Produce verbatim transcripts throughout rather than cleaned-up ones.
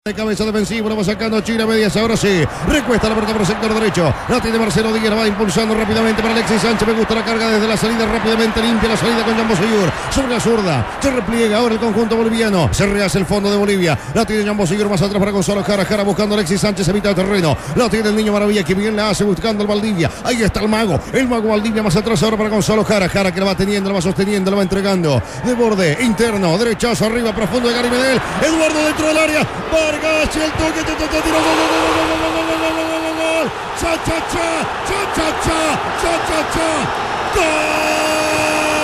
De cabeza defensiva, lo va sacando Chile a medias, ahora sí, recuesta la pelota por el sector derecho, la tiene Marcelo Díaz, la va impulsando rápidamente para Alexis Sánchez, me gusta la carga desde la salida, rápidamente limpia la salida con Jambo Seyur, sobre la zurda, se repliega ahora el conjunto boliviano, se rehace el fondo de Bolivia, la tiene Jambo Seyur más atrás para Gonzalo Jara, Jara buscando a Alexis Sánchez en mitad de terreno, la tiene el Niño Maravilla que bien la hace buscando al Valdivia, ahí está el mago, el mago Valdivia más atrás ahora para Gonzalo Jara, Jara que la va teniendo, la va sosteniendo, la va entregando, de borde, interno, derechazo arriba, profundo de Gary Medel, Eduardo dentro del área, Vargas y el toque, tiro, gol, gol, gol, gol, gol, gol, gol, cha, cha, cha, cha, cha, cha, cha, cha, cha, gol,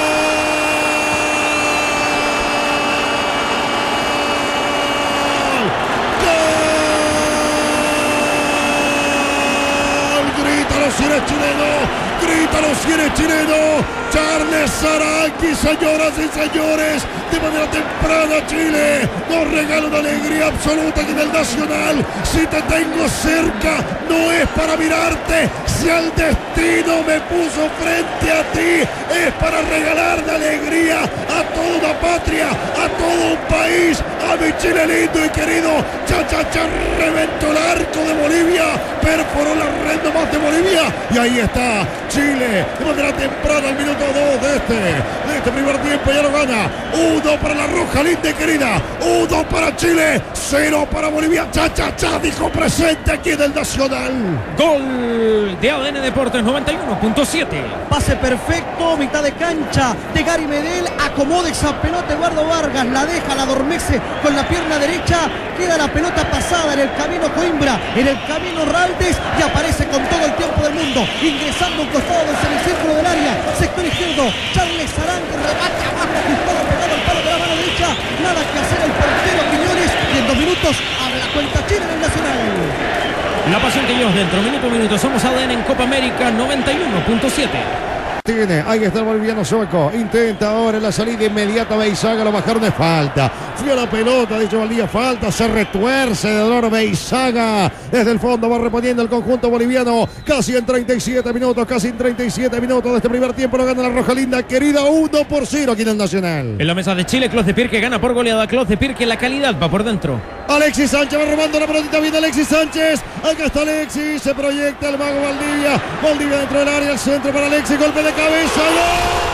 gol, grítalo si eres chileno, grítalo si eres chileno, Charles Aranqui, señoras y señores, de manera temprana Chile nos regala una alegría absoluta aquí en el Nacional. Si te tengo cerca no es para mirarte, si el destino me puso frente a ti es para regalarle alegría a toda una patria, a todo un país, a mi Chile lindo y querido. Cha cha cha, reventó el arco de Bolivia, perforó la red nomás de Bolivia y ahí está Chile de manera temprana al minuto dos de este, de este primer tiempo, ya lo gana. Uno para la roja linda y querida, uno para Chile, cero para Bolivia. Cha cha cha, dijo presente aquí en el Nacional. Gol de A D N Deportes noventa y uno punto siete. Pase perfecto, mitad de cancha de Gary Medel, acomoda esa pelota Eduardo Vargas, la deja, la adormece con la pierna derecha, queda la pelota pasada en el camino Coimbra, en el camino Raldes y aparece con todo el tiempo del mundo, ingresando un costado del semicírculo del área, sector izquierdo, Charles Aranqui, remate abajo, ajustado, pegado al palo de la mano derecha, nada que hacer el portero Quiñones y en dos minutos abre la cuenta Chile en el Nacional. La pasión que llevas dentro, minuto a minuto, somos A D N en Copa América noventa y uno punto siete. Tiene, ahí está el boliviano Sueco, intenta ahora la salida inmediata, Beizaga, lo bajaron de falta, fui a la pelota, dicho Valdía, falta, se retuerce de dolor Beizaga, desde el fondo va reponiendo el conjunto boliviano, casi en treinta y siete minutos, casi en treinta y siete minutos de este primer tiempo, lo gana la roja linda, querida, uno por cero aquí en el Nacional. En la mesa de Chile, Clos de Pirque gana por goleada, Clos de Pirque, la calidad va por dentro. Alexis Sánchez va robando la pelotita, viene Alexis Sánchez, acá está Alexis, se proyecta el mago Valdivia, Valdivia dentro del área, el centro para Alexis, golpe de cabeza, ¡gol!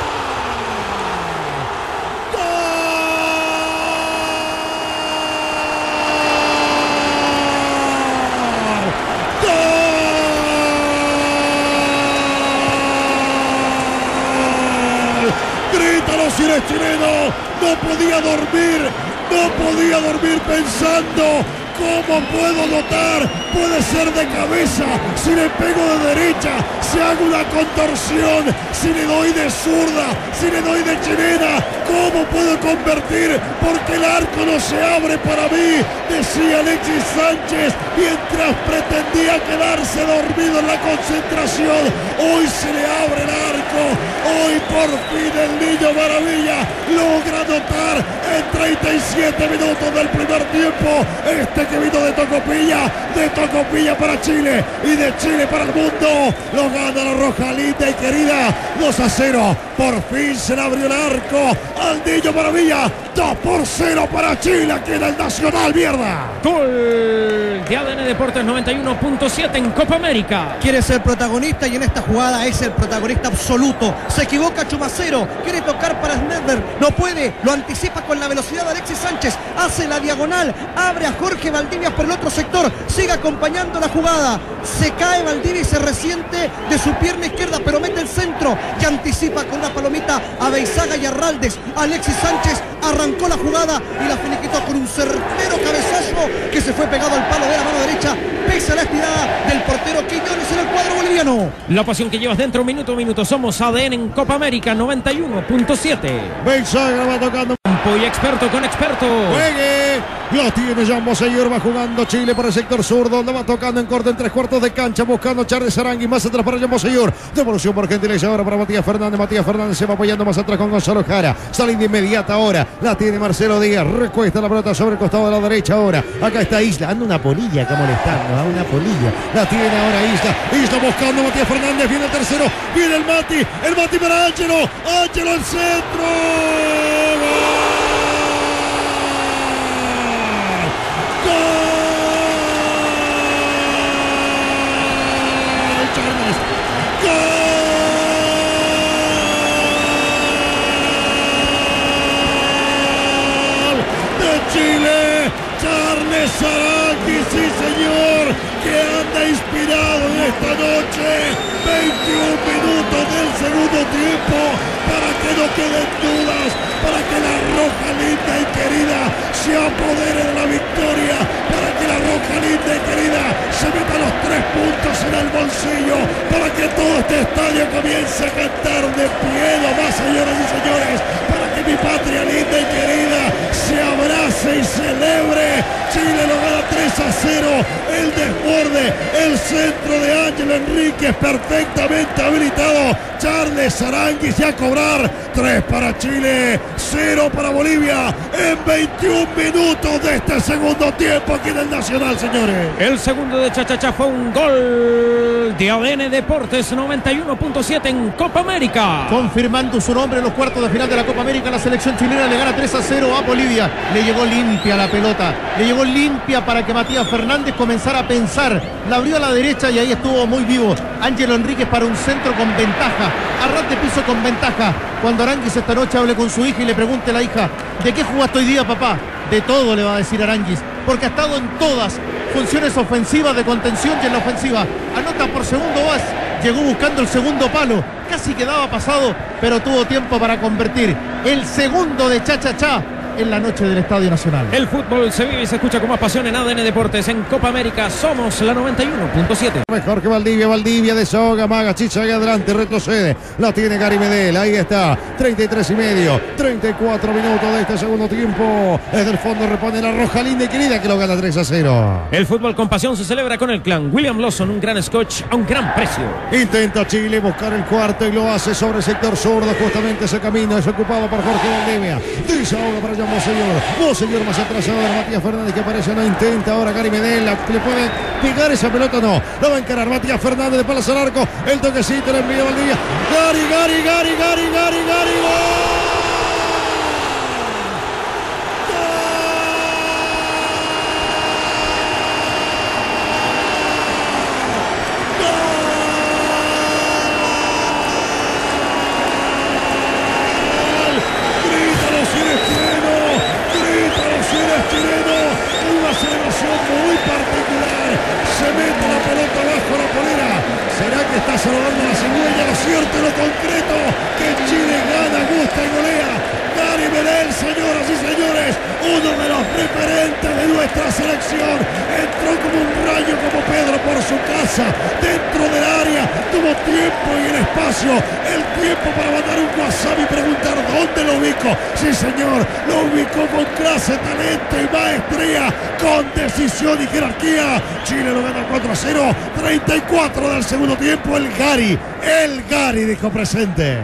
Grítalo si eres chileno, no podía dormir, no podía dormir pensando, ¿cómo puedo notar? Puede ser de cabeza, si le pego de derecha, si hago una contorsión, si le doy de zurda, si le doy de chilena, ¿cómo puedo convertir? Porque el arco no se abre para mí, decía Alexis Sánchez, mientras pretendía quedarse dormido en la concentración. Hoy se le abre el arco, hoy por fin el Niño Maravilla logra anotar en treinta y siete minutos del primer tiempo, este que vino de Tocopilla, de Tocopilla para Chile y de Chile para el mundo, lo gana la roja linda y querida, dos a cero, por fin se le abrió el arco al Niño Maravilla, dos por cero para Chile aquí en el Nacional, mierda. Gol de A D N Deportes noventa y uno punto siete en Copa América. Quiere ser protagonista y en esta jugada es el protagonista absoluto. Se equivoca Chumacero, quiere tocar para Schneider, no puede, lo anticipa con la velocidad de Alexis Sánchez, hace la diagonal, abre a Jorge Valdivia por el otro sector, sigue acompañando la jugada, se cae Valdivia y se resiente de su pierna izquierda, pero mete el centro y anticipa con una palomita a Beizaga y a Raldes. Alexis Sánchez arrancó la jugada y la finiquitó con un certero cabezazo que se fue pegado al palo de la mano derecha, pese a la estirada del portero Quiñones en el cuadro boliviano. La pasión que llevas dentro, minuto a minuto, somos A D N en Copa América noventa y uno punto siete. Beizaga va tocando. Y experto con experto. Juegue. Lo tiene Jambo Seyur, va jugando Chile por el sector zurdo, lo va tocando en corto en tres cuartos de cancha, buscando Charles Aranqui, más atrás para Jambo Seyur, devolución por gentileza ahora para Matías Fernández, Matías Fernández se va apoyando más atrás con Gonzalo Jara, sale de inmediata ahora, la tiene Marcelo Díaz, recuesta la pelota sobre el costado de la derecha ahora, acá está Isla, anda una polilla acá molestando, a una polilla, la tiene ahora Isla, Isla buscando a Matías Fernández, viene el tercero, viene el Mati, el Mati para Ángelo, Ángelo al centro, ¡gol! ¡Gol! Es Aranguis, sí señor, que anda inspirado en esta noche. veintiún minutos del segundo tiempo, para que no queden dudas, para que la roja linda y querida se apodere de la victoria, para que la roja linda y querida se meta los tres puntos en el bolsillo, para que todo este estadio comience a cantar de pie nomás, señoras y señores, para que mi patria linda y querida se abrace y celebre. Chile lo gana tres a cero, el desborde, el centro de Ángel Enríquez perfectamente habilitado. Charles Aranguis ya a cobrar. Tres para Chile, cero para Bolivia en veintiún minutos de este segundo tiempo aquí en el Nacional, señores. El segundo de Chachachá fue un gol de A D N Deportes noventa y uno punto siete en Copa América. Confirmando su nombre en los cuartos de final de la Copa América, la selección chilena le gana tres a cero a Bolivia. Le llegó limpia la pelota, le llegó limpia para que Matías Fernández comenzara a pensar. La abrió a la derecha y ahí estuvo muy vivo Ángelo Enríquez para un centro con ventaja. Arras de piso con ventaja. Cuando Aranguis esta noche hable con su hija y le pregunte a la hija: ¿de qué jugaste hoy día, papá? De todo, le va a decir Aranguis, porque ha estado en todas funciones ofensivas, de contención y en la ofensiva. Anota por segundo más, llegó buscando el segundo palo, casi quedaba pasado, pero tuvo tiempo para convertir el segundo de Chachachá en la noche del Estadio Nacional. El fútbol se vive y se escucha con más pasión en A D N Deportes. En Copa América somos la noventa y uno punto siete. Mejor que Valdivia, Valdivia desahoga, Maga, Chicha ahí adelante, retrocede, la tiene Gary Medel, ahí está, treinta y tres y medio, treinta y cuatro minutos de este segundo tiempo. Desde el fondo repone la roja linda y querida que lo gana tres a cero. El fútbol con pasión se celebra con el clan William Lawson, un gran scotch a un gran precio. Intenta Chile buscar el cuarto y lo hace sobre el sector zurdo, justamente ese camino es ocupado por Jorge Valdivia. Desahoga para allá Monseñor, Monseñor más atrasado de Matías Fernández que aparece, no intenta ahora Gary Medel, le puede pegar esa pelota, no, lo va a encarar Matías Fernández de palas al arco, el toquecito le envía Valdivia, Gary, Gary, Gary, Gary, Gary, Gary, ¡gol! Está saludando la señuela, lo cierto y lo concreto, que Chile gana, gusta y golea. Gary Medel, señoras y señores, uno de los referentes de nuestra selección, entró como un rayo como Pedro por su casa, dentro del área, tuvo tiempo y el espacio, el tiempo para mandar un WhatsApp y preguntar dónde lo ubico. Sí señor, lo ubicó con clase, talento y maestría, con decisión y jerarquía. Chile lo gana cuatro a cero, treinta y cuatro del segundo tiempo, el Gary, el Gary dijo presente.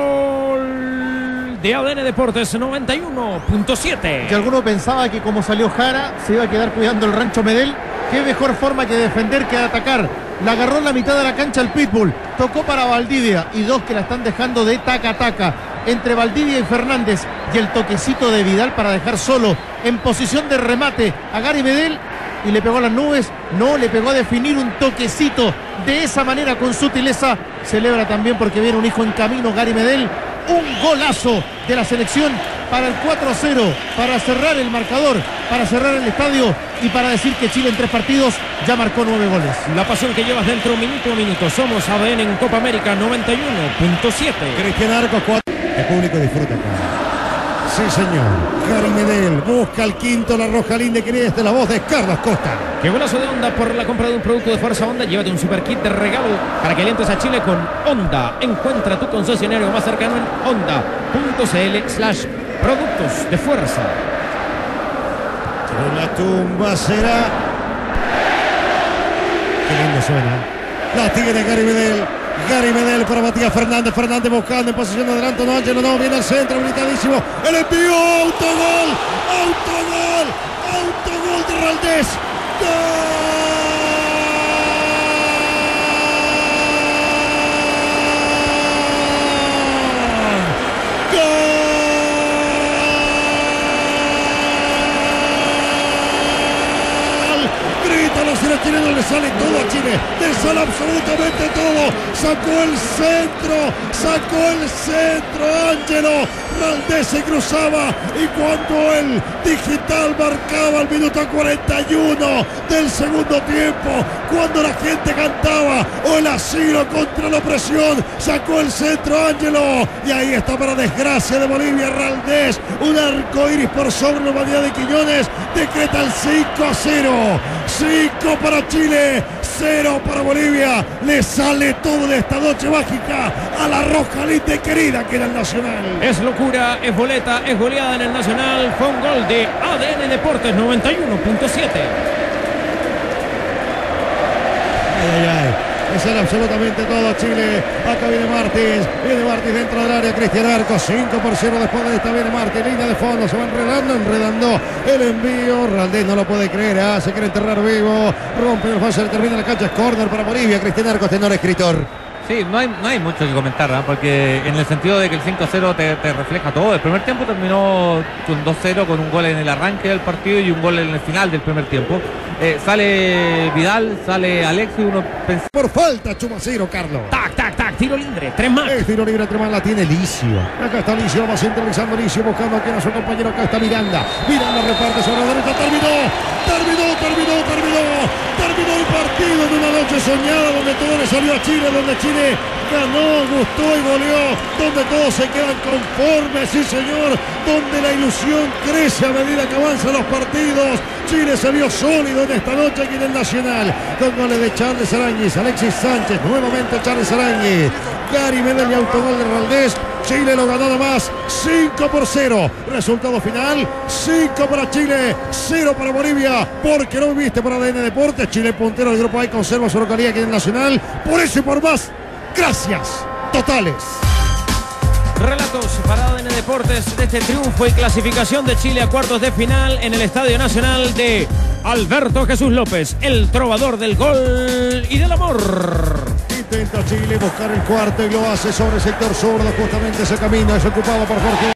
Gol de A D N Deportes noventa y uno punto siete. Que alguno pensaba que como salió Jara se iba a quedar cuidando el rancho Medel. Qué mejor forma que defender que atacar. La agarró en la mitad de la cancha el Pitbull, tocó para Valdivia y dos que la están dejando de taca a taca. Entre Valdivia y Fernández y el toquecito de Vidal para dejar solo en posición de remate a Gary Medel. Y le pegó a las nubes, no, le pegó a definir un toquecito de esa manera con sutileza. Celebra también porque viene un hijo en camino, Gary Medel. Un golazo de la selección para el cuatro a cero, para cerrar el marcador, para cerrar el estadio y para decir que Chile en tres partidos ya marcó nueve goles. La pasión que llevas dentro minuto a minuto. Somos A D N en Copa América noventa y uno punto siete. Cristian Arcos, cuatro. El público disfruta acá. Sí, señor. Gary Medel busca el quinto, la roja linda que viene desde la voz de Carlos Costa. Qué golazo de Honda por la compra de un producto de fuerza Honda. Llévate un super kit de regalo para que alientes a Chile con Honda. Encuentra tu concesionario más cercano en honda.cl slash productos de fuerza. Pero la tumba será. Qué lindo suena. La tiene Gary Medel. Gary Medel para Matías Fernández. Fernández buscando en posición de adelanto. No, no, no, viene al centro, habilitadísimo. El envío, autogol, autogol, autogol de Raldés. ¡Gol! los arquero chileno, le sale todo a Chile, le sale absolutamente todo. Sacó el centro, sacó el centro, Ángelo Valdés se cruzaba y cuando el digital marcaba el minuto cuarenta y uno del segundo tiempo, cuando la gente cantaba o el asilo contra la opresión, sacó el centro Ángelo y ahí está, para desgracia de Bolivia, Valdés, un arco iris por sobre la humanidad de Quiñones, decreta el cinco a cero, cinco para Chile, cero para Bolivia. Le sale todo de esta noche mágica a la roja linda y querida que era el Nacional. Es locura, es boleta, es goleada en el Nacional. Fue un gol de A D N Deportes noventa y uno punto siete. Ay, ay, ay. Le sale absolutamente todo a Chile. Acá viene Martins. Viene Martins dentro del área. Cristian Arcos. cinco por cero después de esta. Viene Martins. Línea de fondo. Se va enredando. Enredando el envío. Valdés no lo puede creer. Ah, se quiere enterrar vivo. Rompe el falso. Termina la cancha. Es córner para Bolivia. Cristian Arcos, tenor escritor. Sí, no hay, no hay mucho que comentar, ¿eh? Porque en el sentido de que el cinco a cero te, te refleja todo. El primer tiempo terminó con dos cero, con un gol en el arranque del partido y un gol en el final del primer tiempo. Eh, sale Vidal, sale Alexis, uno pensa... Por falta, Chumacero, Carlos. Tac, tac, tac, tiro libre, tres más. El tiro libre, tres más, la tiene Licio. Acá está Licio, va centralizando Licio, buscando aquí a su compañero. Acá está Miranda. Miranda reparte sobre la derecha, terminó, terminó, terminó, terminó. Terminó el partido en una noche soñada donde todo le salió a Chile, donde Chile ganó, gustó y goleó, donde todos se quedan conformes, sí señor, donde la ilusión crece a medida que avanzan los partidos. Chile se vio sólido en esta noche aquí en el Nacional, con goles de Charles Aránguiz, Alexis Sánchez, nuevamente Charles Aránguiz, Gary Medel y autogol de Valdés. Chile lo ganó además cinco por cero. Resultado final, cinco para Chile, cero para Bolivia. Porque no viste para A D N Deportes. Chile puntero del grupo A y conserva su localidad aquí en el Nacional. Por eso y por más, gracias totales. Relatos para A D N Deportes de este triunfo y clasificación de Chile a cuartos de final en el Estadio Nacional de Alberto Jesús López, el trovador del gol y del amor. Intenta Chile buscar el cuarto y lo hace sobre el sector zurdo, justamente ese camino es ocupado por Jorge.